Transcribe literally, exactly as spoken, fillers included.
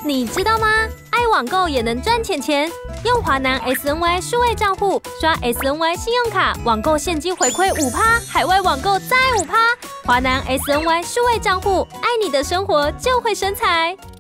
你知道吗？爱网购也能赚钱钱。用华南 S N Y 数位账户刷 S N Y 信用卡，网购现金回馈五趴，海外网购再五趴。华南 S N Y 数位账户，爱你的生活就会生财。